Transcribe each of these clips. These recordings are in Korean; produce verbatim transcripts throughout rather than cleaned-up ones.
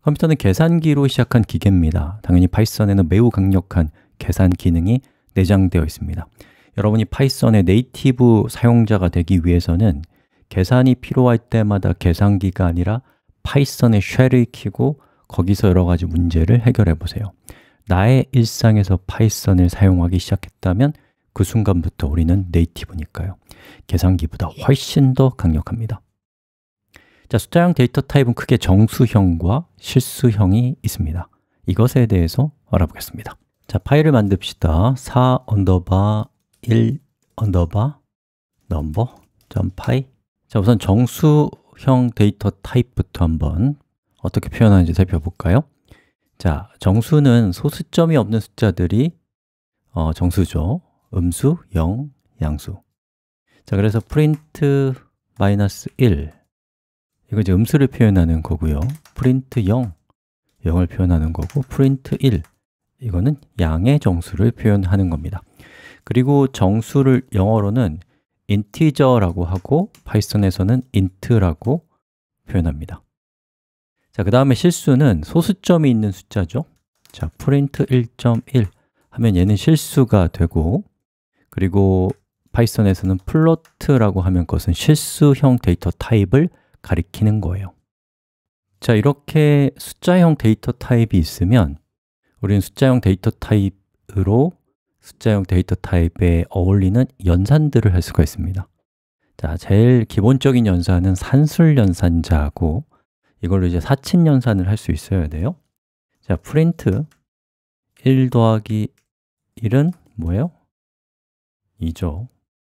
컴퓨터는 계산기로 시작한 기계입니다. 당연히 파이썬에는 매우 강력한 계산 기능이 내장되어 있습니다. 여러분이 파이썬의 네이티브 사용자가 되기 위해서는 계산이 필요할 때마다 계산기가 아니라 파이썬의 쉘을 켜고 거기서 여러 가지 문제를 해결해 보세요. 나의 일상에서 파이썬을 사용하기 시작했다면 그 순간부터 우리는 네이티브니까요. 계산기보다 훨씬 더 강력합니다. 자, 숫자형 데이터 타입은 크게 정수형과 실수형이 있습니다. 이것에 대해서 알아보겠습니다. 자, 파일을 만듭시다. 사 언더바 일 언더바 넘버 점 파이. 자, 우선 정수형 데이터 타입부터 한번 어떻게 표현하는지 살펴볼까요? 자, 정수는 소수점이 없는 숫자들이 어, 정수죠. 음수, 영, 양수. 자, 그래서 프린트 마이너스 일, 이거 이제 음수를 표현하는 거고요. 프린트 영, 영을 표현하는 거고, 프린트 일, 이거는 양의 정수를 표현하는 겁니다. 그리고 정수를 영어로는 인티저라고 하고 파이썬에서는 int라고 표현합니다. 자, 그 다음에 실수는 소수점이 있는 숫자죠. 자, 프린트 일 점 일 하면 얘는 실수가 되고, 그리고 파이썬에서는 플로트라고 하면 그것은 실수형 데이터 타입을 가리키는 거예요. 자, 이렇게 숫자형 데이터 타입이 있으면 우리는 숫자형 데이터 타입으로 숫자형 데이터 타입에 어울리는 연산들을 할 수가 있습니다. 자, 제일 기본적인 연산은 산술 연산자고, 이걸로 이제 사친 연산을 할 수 있어야 돼요. 자, 프린트 일 더하기 일은 뭐예요? 이죠.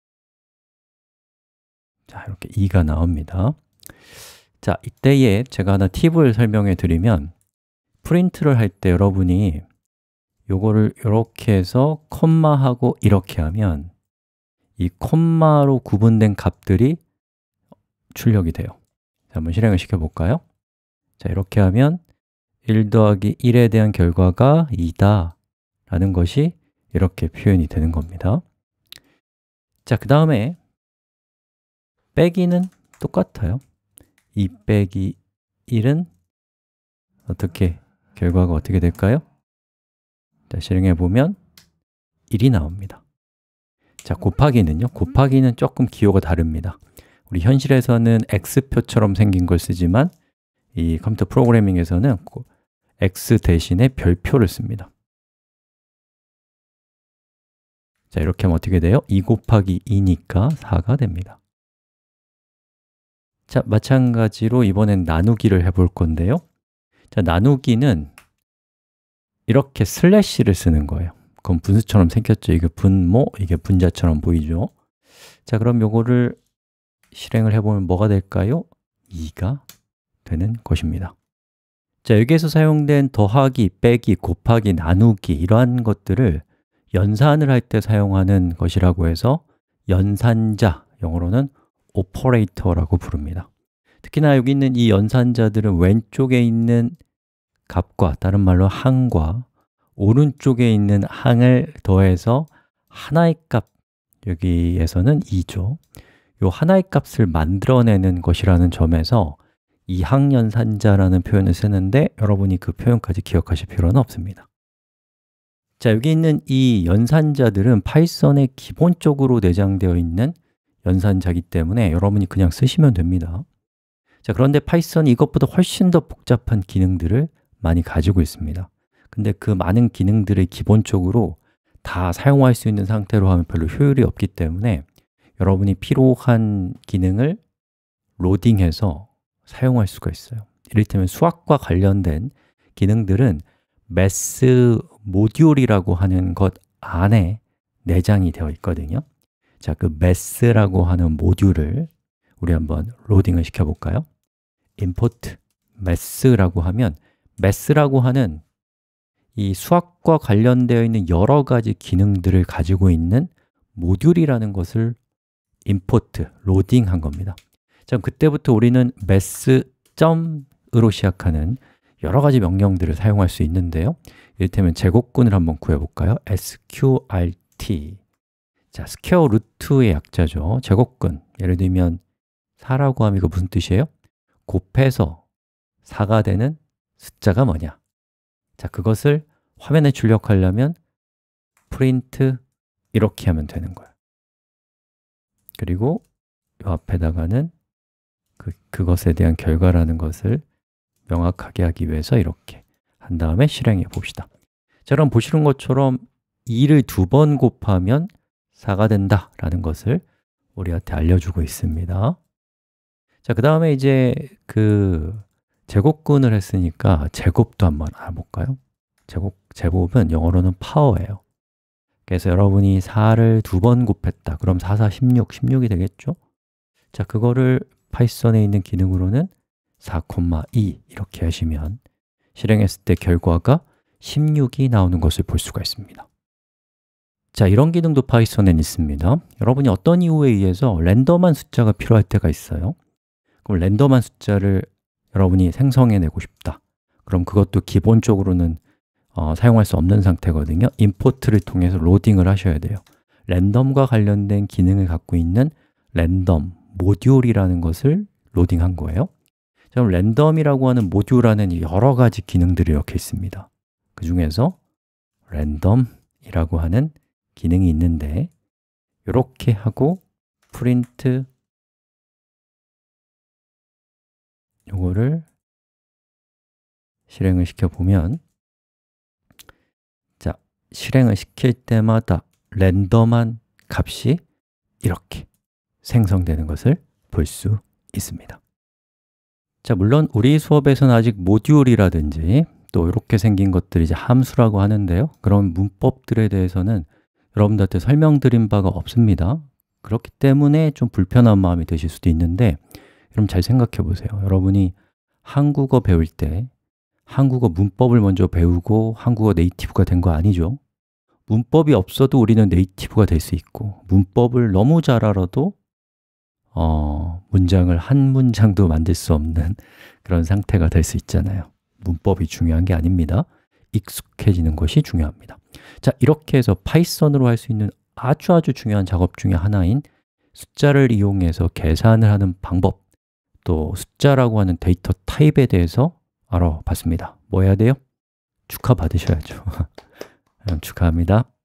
자, 이렇게 이가 나옵니다. 자, 이때에 제가 하나 팁을 설명해 드리면, 프린트를 할 때 여러분이 요거를 이렇게 해서 콤마하고 이렇게 하면 이 콤마로 구분된 값들이 출력이 돼요. 자, 한번 실행을 시켜볼까요? 자, 이렇게 하면 일 더하기 일에 대한 결과가 이다 라는 것이 이렇게 표현이 되는 겁니다. 자, 그 다음에 빼기는 똑같아요. 이 빼기 일은 어떻게, 결과가 어떻게 될까요? 자, 실행해 보면 일이 나옵니다. 자, 곱하기는요? 곱하기는 조금 기호가 다릅니다. 우리 현실에서는 X표처럼 생긴 걸 쓰지만 이 컴퓨터 프로그래밍에서는 X 대신에 별표를 씁니다. 자, 이렇게 하면 어떻게 돼요? 이 곱하기 이니까 사가 됩니다. 자, 마찬가지로 이번엔 나누기를 해볼 건데요. 자, 나누기는 이렇게 슬래시를 쓰는 거예요. 그럼 분수처럼 생겼죠? 이게 분모, 이게 분자처럼 보이죠? 자, 그럼 요거를 실행을 해보면 뭐가 될까요? 이가 되는 것입니다. 자, 여기에서 사용된 더하기, 빼기, 곱하기, 나누기 이러한 것들을 연산을 할 때 사용하는 것이라고 해서 연산자, 영어로는 오퍼레이터라고 부릅니다. 특히나 여기 있는 이 연산자들은 왼쪽에 있는 값과, 다른 말로 항과 오른쪽에 있는 항을 더해서 하나의 값, 여기에서는 이죠. 이 하나의 값을 만들어내는 것이라는 점에서 이항연산자라는 표현을 쓰는데 여러분이 그 표현까지 기억하실 필요는 없습니다. 자, 여기 있는 이 연산자들은 파이썬에 기본적으로 내장되어 있는 연산자이기 때문에 여러분이 그냥 쓰시면 됩니다. 자, 그런데 파이썬이 이것보다 훨씬 더 복잡한 기능들을 많이 가지고 있습니다. 근데 그 많은 기능들을 기본적으로 다 사용할 수 있는 상태로 하면 별로 효율이 없기 때문에 여러분이 필요한 기능을 로딩해서 사용할 수가 있어요. 이를테면 수학과 관련된 기능들은 매스 모듈이라고 하는 것 안에 내장이 되어 있거든요. 자, 그 매스라고 하는 모듈을 우리 한번 로딩을 시켜볼까요? import 매스라고 하면 매스라고 하는 이 수학과 관련되어 있는 여러 가지 기능들을 가지고 있는 모듈이라는 것을 import, 로딩한 겁니다. 자, 그때부터 우리는 매스.으로 시작하는 여러 가지 명령들을 사용할 수 있는데요. 이를테면 제곱근을 한번 구해볼까요? 에스큐알티. 자, 스퀘어 루트의 약자죠. 제곱근. 예를 들면 사라고 하면 이거 무슨 뜻이에요? 곱해서 사가 되는 숫자가 뭐냐? 자, 그것을 화면에 출력하려면 print 이렇게 하면 되는 거예요. 그리고 이 앞에다가는 그, 그것에 대한 결과라는 것을 명확하게 하기 위해서 이렇게 한 다음에 실행해 봅시다. 자, 그럼 보시는 것처럼 이를 두 번 곱하면 사가 된다라는 것을 우리한테 알려주고 있습니다. 자, 그 다음에 이제 그 제곱근을 했으니까 제곱도 한번 알아볼까요? 제곱, 제곱은 영어로는 파워예요. 그래서 여러분이 사를 두 번 곱했다. 그럼 사, 사, 십육, 십육이 되겠죠? 자, 그거를 파이썬에 있는 기능으로는 사, 이 이렇게 하시면 실행했을 때 결과가 십육이 나오는 것을 볼 수가 있습니다. 자, 이런 기능도 파이썬엔 있습니다. 여러분이 어떤 이유에 의해서 랜덤한 숫자가 필요할 때가 있어요. 그럼 랜덤한 숫자를 여러분이 생성해내고 싶다. 그럼 그것도 기본적으로는 어, 사용할 수 없는 상태거든요. 임포트를 통해서 로딩을 하셔야 돼요. 랜덤과 관련된 기능을 갖고 있는 랜덤 모듈이라는 것을 로딩한 거예요. 자, 그럼 랜덤이라고 하는 모듈 안에는 여러 가지 기능들이 이렇게 있습니다. 그 중에서 랜덤이라고 하는 기능이 있는데 이렇게 하고 print 요거를 실행을 시켜보면 자, 실행을 시킬 때마다 랜덤한 값이 이렇게 생성되는 것을 볼 수 있습니다. 자, 물론 우리 수업에서는 아직 모듈이라든지 또 이렇게 생긴 것들이 이제 함수라고 하는데요. 그런 문법들에 대해서는 여러분들한테 설명드린 바가 없습니다. 그렇기 때문에 좀 불편한 마음이 드실 수도 있는데 여러분 잘 생각해 보세요. 여러분이 한국어 배울 때 한국어 문법을 먼저 배우고 한국어 네이티브가 된 거 아니죠? 문법이 없어도 우리는 네이티브가 될 수 있고 문법을 너무 잘 알아도 어, 문장을 한 문장도 만들 수 없는 그런 상태가 될 수 있잖아요. 문법이 중요한 게 아닙니다. 익숙해지는 것이 중요합니다. 자, 이렇게 해서 파이썬으로 할 수 있는 아주 아주 중요한 작업 중에 하나인 숫자를 이용해서 계산을 하는 방법, 또 숫자라고 하는 데이터 타입에 대해서 알아봤습니다. 뭐 해야 돼요? 축하받으셔야죠. 축하합니다.